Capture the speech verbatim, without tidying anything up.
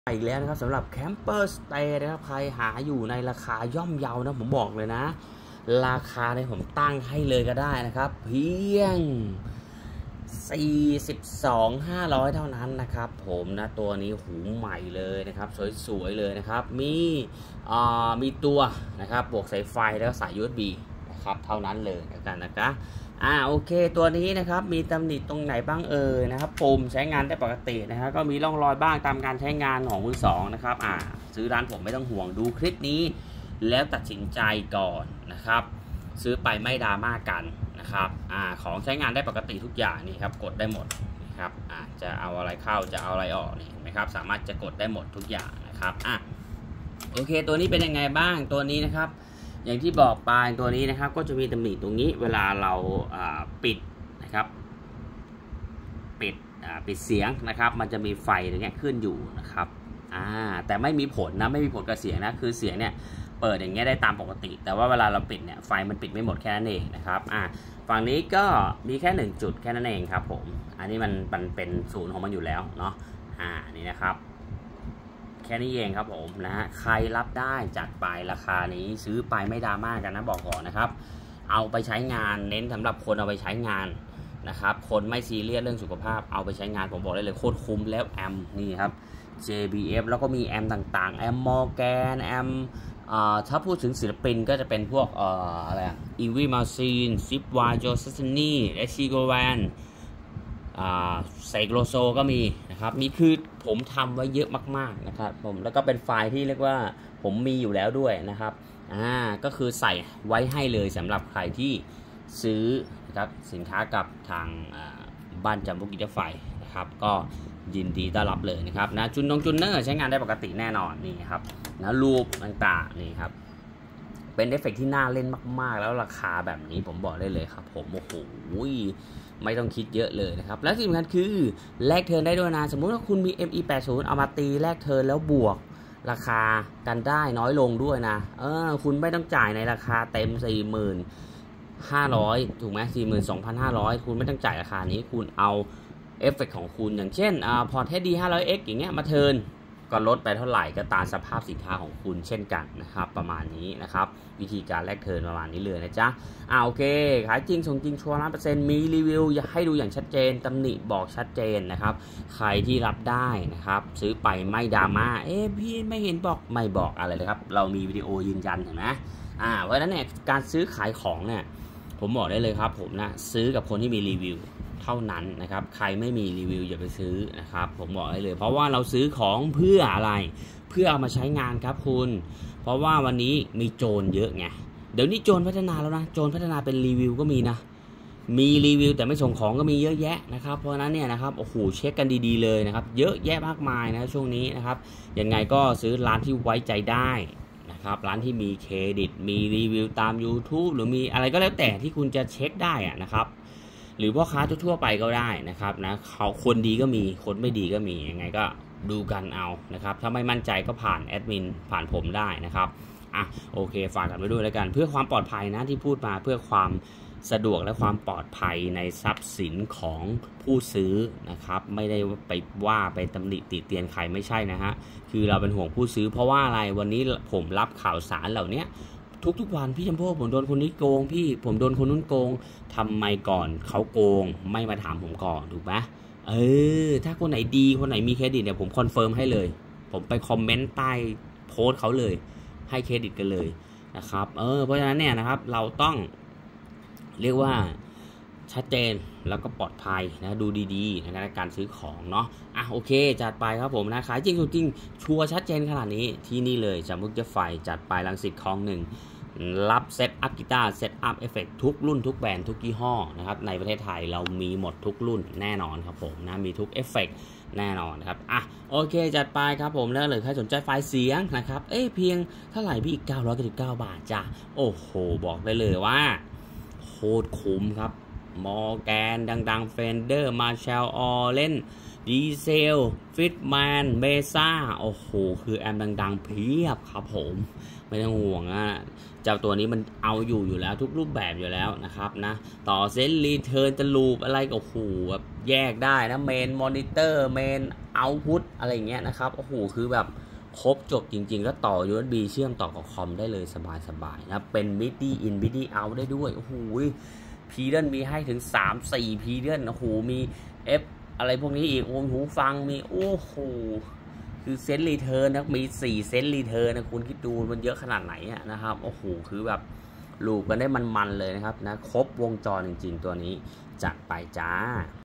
อีกแล้วนะครับสำหรับแคมเปอร์สเตย์นะครับใครหาอยู่ในราคาย่อมเยานะผมบอกเลยนะราคาเนี่ยผมตั้งให้เลยก็ได้นะครับเพียง สี่สิบสองพันห้าร้อย เท่านั้นนะครับผมนะตัวนี้หูใหม่เลยนะครับสวยๆเลยนะครับมีอ่ามีตัวนะครับบวกสายไฟแล้วก็สาย ยู เอส บี นะครับเท่านั้นเลยกันนะครับอ่าโอเคตัวนี้นะครับมีตำหนิตรงไหนบ้างเอ่ยนะครับปุ่มใช้งานได้ปกตินะครับก็มีร่องรอยบ้างตามการใช้งานของมือสองนะครับอ่าซื้อร้านผมไม่ต้องห่วงดูคลิปนี้แล้วตัดสินใจก่อนนะครับซื้อไปไม่ดราม่ากันนะครับอ่าของใช้งานได้ปกติทุกอย่างนี่ครับกดได้หมดนะครับอ่าจะเอาอะไรเข้าจะเอาอะไรออกนี่นะครับสามารถจะกดได้หมดทุกอย่างนะครับอ่ะโอเคตัวนี้เป็นยังไงบ้างตัวนี้นะครับอย่างที่บอกไปตัวนี้นะครับก็จะมีตำหนิตรงนี้เวลาเราปิดนะครับปิดปิดเสียงนะครับมันจะมีไฟตรงนี้ขึ้นอยู่นะครับอ่าแต่ไม่มีผลนะไม่มีผลกับเสียงนะคือเสียงเนี่ยเปิดอย่างเงี้ยได้ตามปกติแต่ว่าเวลาเราปิดเนี่ยไฟมันปิดไม่หมดแค่นั้นเองนะครับอ่าฝั่งนี้ก็มีแค่หนึ่งจุดแค่นั้นเองครับผมอันนี้มันมันเป็นศูนย์ของมันอยู่แล้วเนาะอ่านี่นะครับแค่นี้เองครับผมนะฮะใครรับได้จัดไปราคานี้ซื้อไปไม่ดราม่ากันนะบอกก่อนนะครับเอาไปใช้งานเน้นสำหรับคนเอาไปใช้งานนะครับคนไม่ซีเรียสเรื่องสุขภาพเอาไปใช้งานผมบอกได้เลยโคตรคุ้มแล้วแอมนี่ครับ เจ บี เอฟ แล้วก็มีแอมต่างๆแอมมอร์แกนแอมถ้าพูดถึงศิลปินก็จะเป็นพวกเอ่ออะไรอ่ะอีวีมาซีนซิปวาโจซัสนี่เอชิโกแวนอ่าเซกโลโซก็มีนะครับนี่คือผมทำไว้เยอะมากๆนะครับผมแล้วก็เป็นไฟล์ที่เรียกว่าผมมีอยู่แล้วด้วยนะครับอ่าก็คือใส่ไว้ให้เลยสำหรับใครที่ซื้อนะครับสินค้ากับทางบ้านจำพวกกิจไฟนะครับก็ยินดีต้อนรับเลยนะครับนะจุนนงจุนเนอร์ใช้งานได้ปกติแน่นอนนี่ครับนะรูปต่างๆนี่ครับเป็นเอฟเฟกต์ที่น่าเล่นมากๆแล้วราคาแบบนี้ผมบอกได้เลยครับผมโอ้โหไม่ต้องคิดเยอะเลยนะครับและที่สำคัญคือแลกเทิร์นได้ด้วยนะสมมุติว่าคุณมี เอ็ม อี แปดสิบ เอามาตีแลกเทิร์นแล้วบวกราคากันได้น้อยลงด้วยนะเออคุณไม่ต้องจ่ายในราคาเต็ม สี่หมื่นห้าร้อย ถูกไหม สี่หมื่นสองพันห้าร้อย คุณไม่ต้องจ่ายราคานี้คุณเอาเอฟเฟกต์ของคุณอย่างเช่นอ่าพอร์ต เอช ดี ห้าร้อย เอ็กซ์ อย่างเงี้ยมาเทิร์นก็ลดไปเท่าไหร่ก็ตามสภาพสินค้าของคุณเช่นกันนะครับประมาณนี้นะครับวิธีการแลกเทิร์นประมาณนี้เลยนะจ๊ะอ่าโอเคขายจริงส่งจริงชัวร์ ร้อยเปอร์เซ็นต์ มีรีวิวอยากให้ดูอย่างชัดเจนตำหนิบอกชัดเจนนะครับใครที่รับได้นะครับซื้อไปไม่ดราม่าเอ๊ะพี่ไม่เห็นบอกไม่บอกอะไรเลยครับเรามีวิดีโอยืนยันเห็นไหมอ่าเพราะฉะนั้นเนี่ยการซื้อขายของเนี่ยผมบอกได้เลยครับผมนะซื้อกับคนที่มีรีวิวเท่านั้นนะครับใครไม่มีรีวิวอย่าไปซื้อนะครับผมบอกได้เลยเพราะว่าเราซื้อของเพื่ออะไรเพื่อเอามาใช้งานครับคุณเพราะว่าวันนี้มีโจรเยอะไงเดี๋ยวนี้โจรพัฒนาแล้วนะโจรพัฒนาเป็นรีวิวก็มีนะมีรีวิวแต่ไม่ส่งของก็มีเยอะแยะนะครับเพราะนั้นเนี่ยนะครับโอ้โหเช็คกันดีๆเลยนะครับเยอะแยะมากมายนะช่วงนี้นะครับยังไงก็ซื้อร้านที่ไว้ใจได้นะครับร้านที่มีเครดิตมีรีวิวตาม YouTube หรือมีอะไรก็แล้วแต่ที่คุณจะเช็คได้อะนะครับหรือพ่อค้าทั่วๆไปก็ได้นะครับนะเขาคนดีก็มีคนไม่ดีก็มียังไงก็ดูกันเอานะครับถ้าไม่มั่นใจก็ผ่านแอดมินผ่านผมได้นะครับอ่ะโอเคฝากกันไว้ด้วยแล้วกันเพื่อความปลอดภัยนะที่พูดมาเพื่อความสะดวกและความปลอดภัยในทรัพย์สินของผู้ซื้อนะครับไม่ได้ไปว่าไปตำหนิติเตียนใครไม่ใช่นะฮะคือเราเป็นห่วงผู้ซื้อเพราะว่าอะไรวันนี้ผมรับข่าวสารเหล่านี้ทุกๆวันพี่จำพวกผมโดนคนนี้โกงพี่ผมโดนคนนู้นโกงทำไมก่อนเขาโกงไม่มาถามผมก่อนถูกไหมเออถ้าคนไหนดีคนไหนมีเครดิตเนี่ยผมคอนเฟิร์มให้เลยผมไปคอมเมนต์ใต้โพสต์เขาเลยให้เครดิตกันเลยนะครับเออเพราะฉะนั้นเนี่ยนะครับเราต้องเรียกว่าชัดเจนแล้วก็ปลอดภัยนะดูดีๆในการซื้อของเนาะอ่ะโอเคจัดไปครับผมนะขายจริงจริงชัวร์ชัดเจนขนาดนี้ที่นี่เลยจำมุกจะไฟจัดไปรังสิตคลองหนึ่งรับเซตอัพกีตาร์เซตอัพเอฟเฟกต์ทุกรุ่นทุกแบรนด์ทุกยี่ห้อนะครับในประเทศไทยเรามีหมดทุกรุ่นแน่นอนครับผมนะมีทุกเอฟเฟกต์แน่นอนครับอ่ะโอเคจัดไปครับผมแล้วเลยใครสนใจไฟล์เสียงนะครับเอ้เพียงเท่าไหร่พี่อีกเก้าร้อยเก้าสิบเก้าบาทจ้ะโอ้โหบอกได้เลยว่าโคตรคุ้มครับมอร์แกนดังๆเฟนเดอร์มาแชลออเลนดีเซลฟิตแมนเบซ่าโอ้โหคือแอมดังๆเพียบครับผมไม่ต้องห่วงอ่ะเจ้าตัวนี้มันเอาอยู่อยู่แล้วทุกรูปแบบอยู่แล้วนะครับนะต่อเซนรีเทิร์นจะลูปอะไรก็โอ้โหแบบแยกได้นะเมนมอนิเตอร์เมนเอาต์พุตอะไรเงี้ยนะครับโอ้โหคือแบบครบจบจริงๆก็ต่อ ยู เอส บี เชื่อมต่อกับคอมได้เลยสบายๆนะเป็น มิด ดี้ in มิด ดี้ out ได้ด้วยโอ้โหพีเดิลมีให้ถึง สาม สี่ พีเดิลโอ้โหมี F อะไรพวกนี้อีกโอ้หูฟังมีโอ้โหคือเซนต์รีเทิร์นนะมีสี่เซนต์รีเทิร์นนะคุณคิดดูมันเยอะขนาดไหนนะครับโอ้โหคือแบบลูกกันได้มันๆเลยนะครับนะครบวงจรจริงๆตัวนี้จัดไปจ้า